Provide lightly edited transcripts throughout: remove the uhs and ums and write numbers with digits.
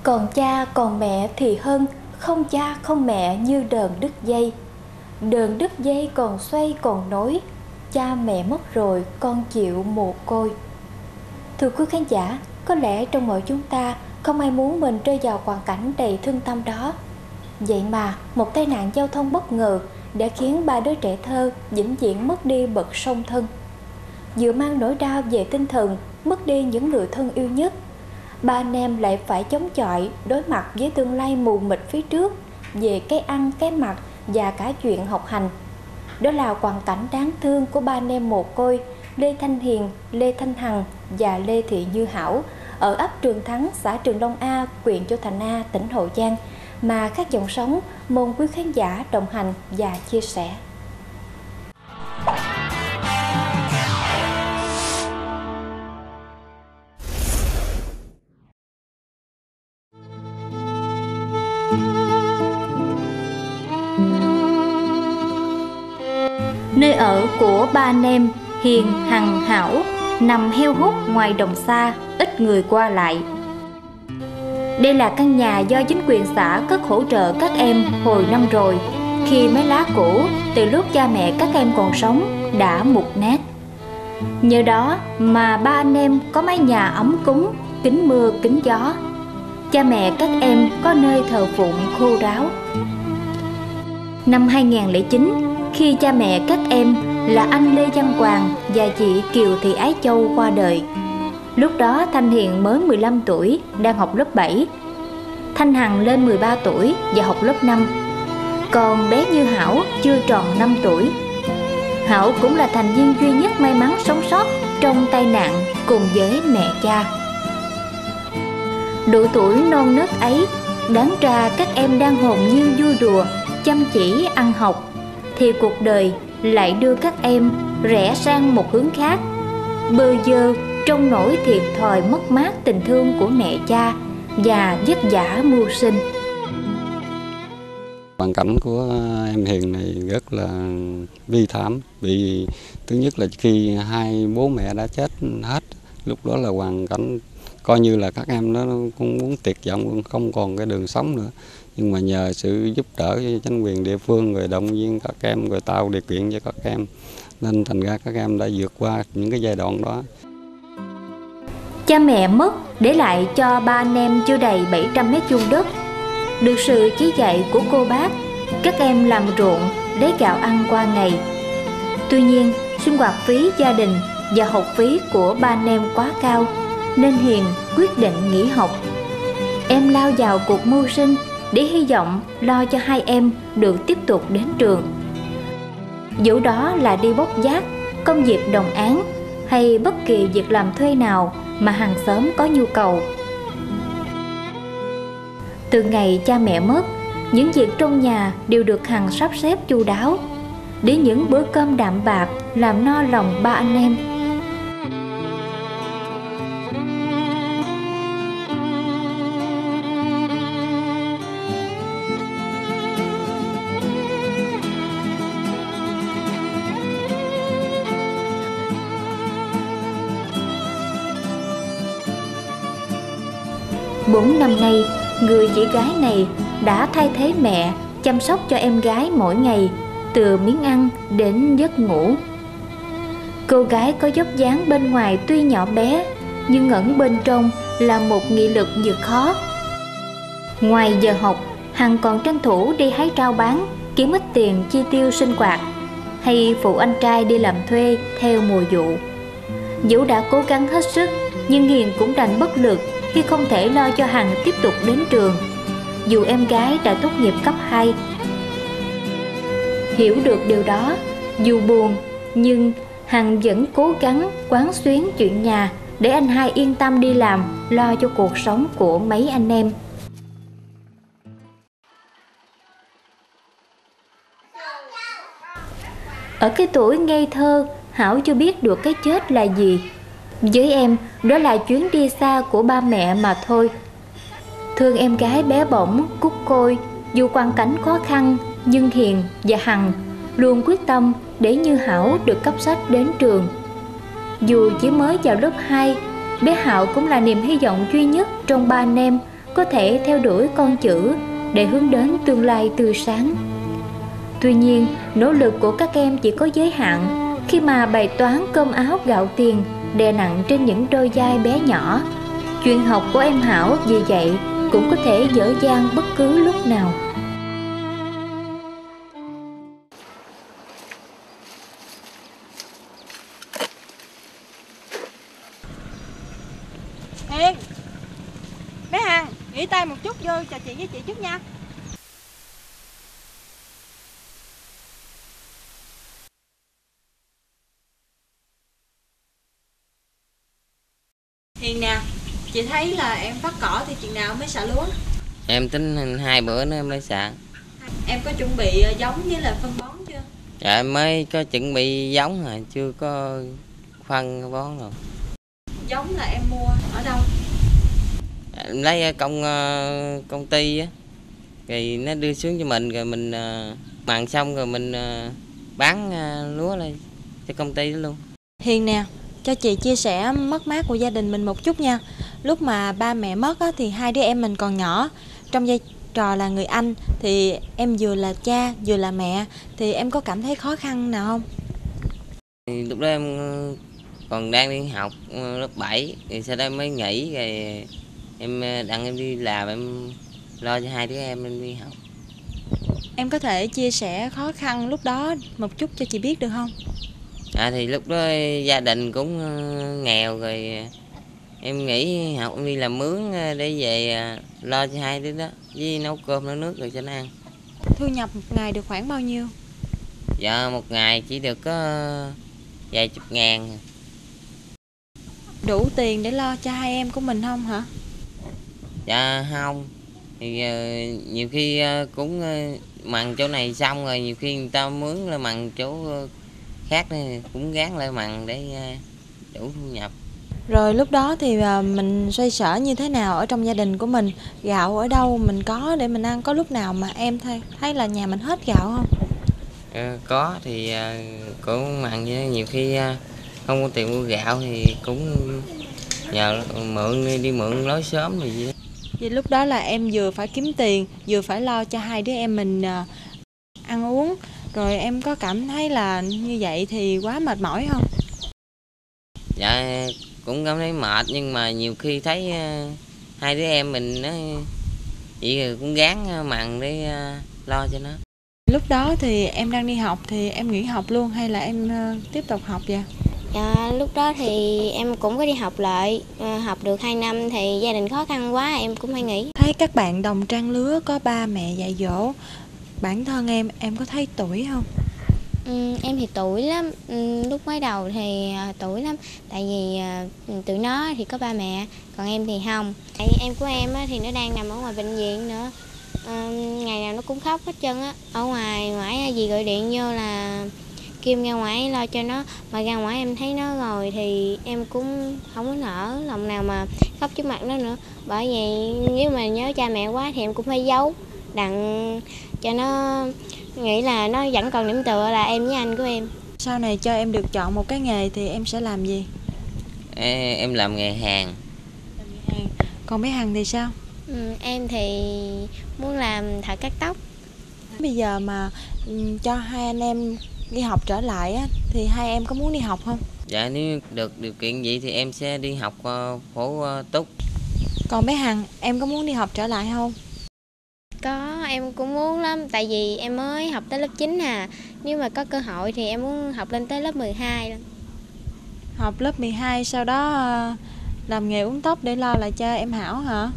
Còn cha còn mẹ thì hơn, không cha không mẹ như đờn đứt dây. Đờn đứt dây còn xoay còn nối, cha mẹ mất rồi con chịu mồ côi. Thưa quý khán giả, có lẽ trong mỗi chúng ta không ai muốn mình rơi vào hoàn cảnh đầy thương tâm đó. Vậy mà một tai nạn giao thông bất ngờ đã khiến 3 đứa trẻ thơ vĩnh viễn mất đi bậc song thân. Vừa mang nỗi đau về tinh thần, mất đi những người thân yêu nhất, ba anh em lại phải chống chọi đối mặt với tương lai mù mịt phía trước về cái ăn cái mặc và cả chuyện học hành. Đó là hoàn cảnh đáng thương của ba anh em mồ côi Lê Thanh Hiền, Lê Thanh Hằng và Lê Thị Như Hảo ở ấp Trường Thắng, xã Trường Long A, huyện Châu Thành A, tỉnh Hậu Giang, mà các dòng sống mong quý khán giả đồng hành và chia sẻ. Nơi ở của ba anh em Hiền, Hằng, Hảo nằm heo hút ngoài đồng xa, ít người qua lại. Đây là căn nhà do chính quyền xã cất hỗ trợ các em hồi năm rồi, khi mái lá cũ từ lúc cha mẹ các em còn sống đã mục nát. Nhờ đó mà ba anh em có mái nhà ấm cúng, kính mưa kính gió. Cha mẹ các em có nơi thờ phụng khô ráo. Năm 2009, khi cha mẹ các em là anh Lê Văn Hoàng và chị Kiều Thị Ái Châu qua đời. Lúc đó Thanh Hiền mới 15 tuổi, đang học lớp 7. Thanh Hằng lên 13 tuổi và học lớp 5. Còn bé Như Hảo chưa tròn 5 tuổi. Hảo cũng là thành viên duy nhất may mắn sống sót trong tai nạn cùng với mẹ cha. Độ tuổi non nớt ấy, đáng ra các em đang hồn nhiên vui đùa, chăm chỉ ăn học, thì cuộc đời lại đưa các em rẽ sang một hướng khác, bơ vơ trong nỗi thiệt thòi mất mát tình thương của mẹ cha và vất vả mưu sinh. Hoàn cảnh của em Hiền này rất là bi thảm, vì thứ nhất là khi hai bố mẹ đã chết hết, lúc đó là hoàn cảnh coi như là các em nó cũng muốn tuyệt vọng, không còn cái đường sống nữa. Nhưng mà nhờ sự giúp đỡ của chính quyền địa phương, rồi động viên các em, rồi tạo điều kiện cho các em, nên thành ra các em đã vượt qua những cái giai đoạn đó. Cha mẹ mất để lại cho ba anh em chưa đầy 700 mét vuông đất. Được sự chỉ dạy của cô bác, các em làm ruộng lấy gạo ăn qua ngày. Tuy nhiên, sinh hoạt phí gia đình và học phí của ba anh em quá cao, nên Hiền quyết định nghỉ học. Em lao vào cuộc mưu sinh để hy vọng lo cho hai em được tiếp tục đến trường. Dẫu đó là đi bốc vác, công việc đồng áng hay bất kỳ việc làm thuê nào mà hàng xóm có nhu cầu. Từ ngày cha mẹ mất, những việc trong nhà đều được Hằng sắp xếp chu đáo, để những bữa cơm đạm bạc làm no lòng ba anh em. Bốn năm nay, người chị gái này đã thay thế mẹ chăm sóc cho em gái mỗi ngày, từ miếng ăn đến giấc ngủ. Cô gái có vóc dáng bên ngoài tuy nhỏ bé, nhưng ẩn bên trong là một nghị lực vượt khó. Ngoài giờ học, Hằng còn tranh thủ đi hái rau bán, kiếm ít tiền chi tiêu sinh hoạt, hay phụ anh trai đi làm thuê theo mùa vụ. Dẫu đã cố gắng hết sức, nhưng Hiền cũng đành bất lực khi không thể lo cho Hằng tiếp tục đến trường, dù em gái đã tốt nghiệp cấp 2. Hiểu được điều đó, dù buồn, nhưng Hằng vẫn cố gắng quán xuyến chuyện nhà để anh hai yên tâm đi làm, lo cho cuộc sống của mấy anh em. Ở cái tuổi ngây thơ, Hảo chưa biết được cái chết là gì. Với em, đó là chuyến đi xa của ba mẹ mà thôi. Thương em gái bé bỏng, cút côi, dù hoàn cảnh khó khăn, nhưng Hiền và Hằng luôn quyết tâm để Như Hảo được cấp sách đến trường. Dù chỉ mới vào lớp 2, bé Hảo cũng là niềm hy vọng duy nhất trong ba anh em có thể theo đuổi con chữ để hướng đến tương lai tươi sáng. Tuy nhiên, nỗ lực của các em chỉ có giới hạn khi mà bài toán cơm áo gạo tiền đè nặng trên những đôi vai bé nhỏ. Chuyện học của em Hảo vì vậy cũng có thể dở dang bất cứ lúc nào. Hiền, bé Hằng, nghỉ tay một chút vô trò chuyện với chị chút nha. Hiền nè, chị thấy là em phát cỏ thì chừng nào mới xả lúa? Em tính 2 bữa nữa em mới xả. Em có chuẩn bị giống với là phân bón chưa? Dạ em mới có chuẩn bị giống rồi, chưa có phân bón rồi. Giống là em mua ở đâu? Em lấy ở công ty á, rồi nó đưa xuống cho mình, rồi mình mặn xong rồi mình bán lúa lên cho công ty đó luôn. Hiền nè, cho chị chia sẻ mất mát của gia đình mình một chút nha. Lúc mà ba mẹ mất á, thì hai đứa em mình còn nhỏ. Trong vai trò là người anh thì em vừa là cha vừa là mẹ, thì em có cảm thấy khó khăn nào không? Thì lúc đó em còn đang đi học lớp 7, thì sau đó em mới nghỉ, rồi em em đi làm, em lo cho hai đứa em đi học. Em có thể chia sẻ khó khăn lúc đó một chút cho chị biết được không? Thì lúc đó gia đình cũng nghèo, rồi em nghỉ học, em đi làm mướn để về lo cho hai đứa đó, với nấu cơm nấu nước rồi cho nó ăn. Thu nhập một ngày được khoảng bao nhiêu? Dạ một ngày chỉ được có vài chục ngàn. Đủ tiền để lo cho hai em của mình không hả? Dạ không, thì nhiều khi cũng mặn chỗ này xong rồi nhiều khi người ta mướn là mặn chỗ khác nên cũng gán lại mặn để đủ thu nhập. Rồi lúc đó thì mình xoay sở như thế nào ở trong gia đình của mình? Gạo ở đâu mình có để mình ăn? Có lúc nào mà em thấy là nhà mình hết gạo không? Có thì cũng mặn với nhiều khi không có tiền mua gạo thì cũng nhờ mượn, đi mượn lối xóm rồi gì đó. Vì lúc đó là em vừa phải kiếm tiền, vừa phải lo cho hai đứa em mình ăn uống. Rồi em có cảm thấy là như vậy thì quá mệt mỏi không? Dạ cũng cảm thấy mệt, nhưng mà nhiều khi thấy hai đứa em mình nó vậy rồi cũng gán mặn để lo cho nó. Lúc đó thì em đang đi học thì em nghỉ học luôn hay là em tiếp tục học vậy? Dạ, lúc đó thì em cũng có đi học lại, học được 2 năm thì gia đình khó khăn quá em cũng phải nghỉ. Thấy các bạn đồng trang lứa có ba mẹ dạy dỗ, bản thân em có thấy tuổi không? Em thì tuổi lắm, lúc mới đầu thì tuổi lắm, tại vì tụi nó thì có ba mẹ, còn em thì không. Tại em của em thì nó đang nằm ở ngoài bệnh viện nữa, ngày nào nó cũng khóc hết trơn á. Ở ngoại dì gọi điện vô là kêu ra ngoài lo cho nó, mà ra ngoài em thấy nó rồi thì em cũng không có nỡ lòng nào mà khóc trước mặt nó nữa. Bởi vậy nếu mà nhớ cha mẹ quá thì em cũng phải giấu đặng cho nó nghĩ là nó vẫn còn điểm tựa là em với anh của em. Sau này cho em được chọn một cái nghề thì em sẽ làm gì? Em làm nghề hàn. Còn bé Hằng thì sao? Em thì muốn làm thợ cắt tóc. Bây giờ mà cho hai anh em đi học trở lại á, thì hai em có muốn đi học không? Dạ nếu được điều kiện vậy thì em sẽ đi học phổ túc. Còn bé Hằng, em có muốn đi học trở lại không? Có, em cũng muốn lắm, tại vì em mới học tới lớp 9 à. Nếu mà có cơ hội thì em muốn học lên tới lớp 12 luôn. Học lớp 12 sau đó làm nghề uống tóc để lo lại cho em Hảo hả?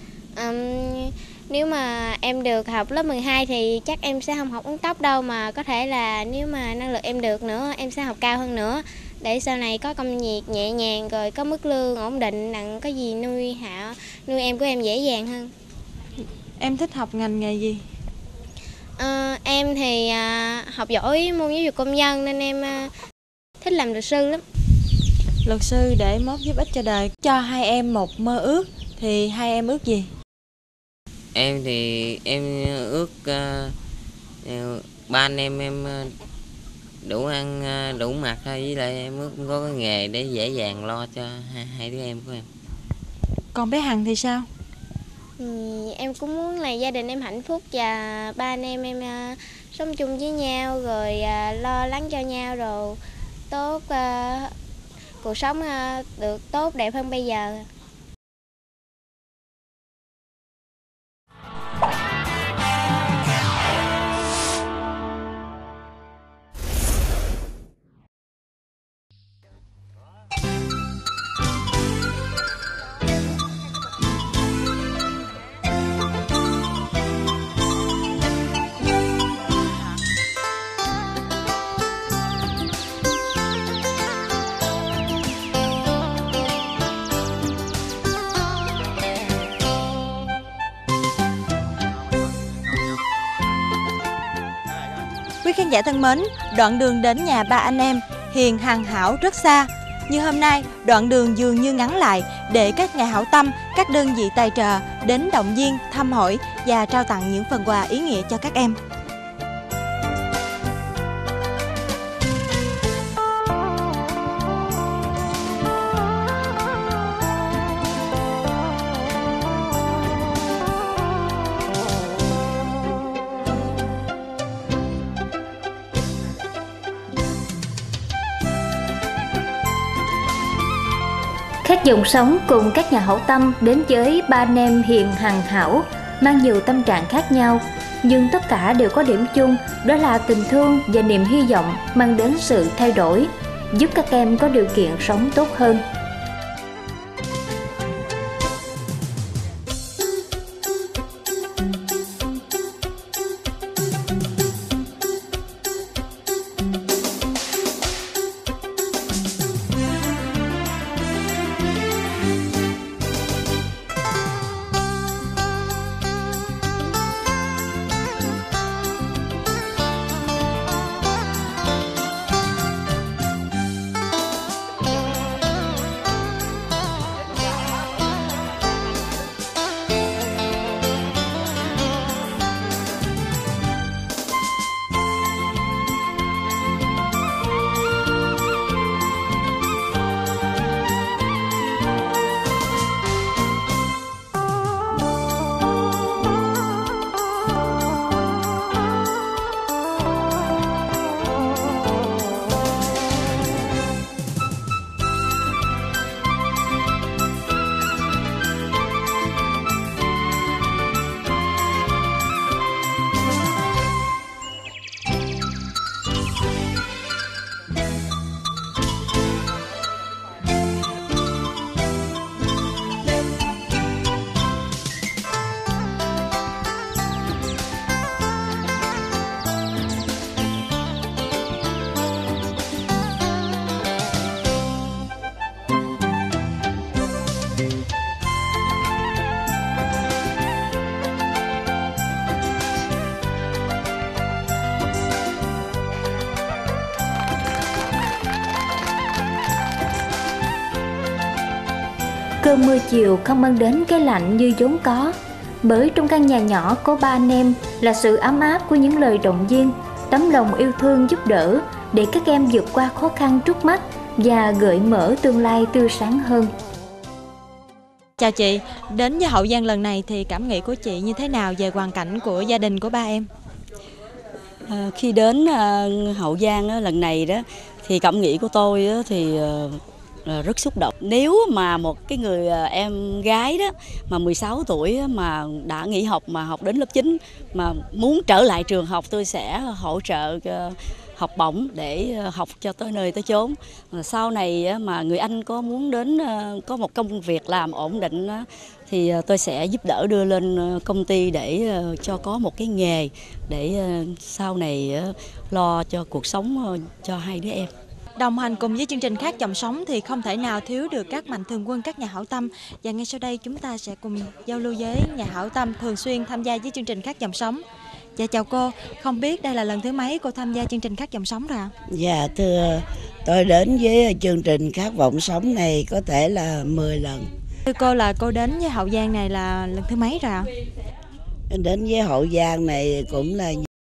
Nếu mà em được học lớp 12 thì chắc em sẽ không học uống tóc đâu, mà có thể là nếu mà năng lực em được nữa em sẽ học cao hơn nữa, để sau này có công việc nhẹ nhàng rồi có mức lương ổn định, đặng có gì nuôi em của em dễ dàng hơn. Em thích học ngành nghề gì? Em thì học giỏi môn giáo dục công dân nên em thích làm luật sư lắm. Luật sư để mốt giúp ích cho đời. Cho hai em một mơ ước thì hai em ước gì? Em thì em ước ba anh em đủ ăn đủ mặc thôi, với lại em ước có cái nghề để dễ dàng lo cho hai đứa em của em. Còn bé Hằng thì sao? Em cũng muốn là gia đình em hạnh phúc và ba anh em sống chung với nhau, rồi lo lắng cho nhau, rồi tốt, cuộc sống được tốt đẹp hơn bây giờ. Quý khán giả thân mến, đoạn đường đến nhà ba anh em Hiền, Hằng, Hảo rất xa. Như hôm nay, đoạn đường dường như ngắn lại để các nhà hảo tâm, các đơn vị tài trợ đến động viên, thăm hỏi và trao tặng những phần quà ý nghĩa cho các em. Khác dòng sống cùng các nhà hảo tâm đến với ba anh em Hiền, Hằng, Hảo mang nhiều tâm trạng khác nhau, nhưng tất cả đều có điểm chung, đó là tình thương và niềm hy vọng mang đến sự thay đổi, giúp các em có điều kiện sống tốt hơn. Cơn mưa chiều không mang đến cái lạnh như vốn có, bởi trong căn nhà nhỏ có ba anh em là sự ấm áp của những lời động viên, tấm lòng yêu thương giúp đỡ để các em vượt qua khó khăn trước mắt và gợi mở tương lai tươi sáng hơn. Chào chị, đến với Hậu Giang lần này thì cảm nghĩ của chị như thế nào về hoàn cảnh của gia đình của ba em? Khi đến Hậu Giang lần này đó thì cảm nghĩ của tôi thì rất xúc động. Nếu mà một cái người em gái đó mà 16 tuổi mà đã nghỉ học mà học đến lớp 9 mà muốn trở lại trường học, tôi sẽ hỗ trợ học bổng để học cho tới nơi tới chốn. Sau này mà người anh có muốn đến có một công việc làm ổn định thì tôi sẽ giúp đỡ đưa lên công ty để cho có một cái nghề để sau này lo cho cuộc sống cho hai đứa em. Đồng hành cùng với chương trình Khát Dòng Sống thì không thể nào thiếu được các mạnh thường quân, các nhà hảo tâm. Và ngay sau đây chúng ta sẽ cùng giao lưu với nhà hảo tâm thường xuyên tham gia với chương trình Khát Dòng Sống. Dạ chào cô, không biết đây là lần thứ mấy cô tham gia chương trình Khát Dòng Sống rồi ạ? Dạ thưa, tôi đến với chương trình Khát Vọng Sống này có thể là 10 lần. Thưa cô, là cô đến với Hậu Giang này là lần thứ mấy rồi ạ? Đến với Hậu Giang này cũng là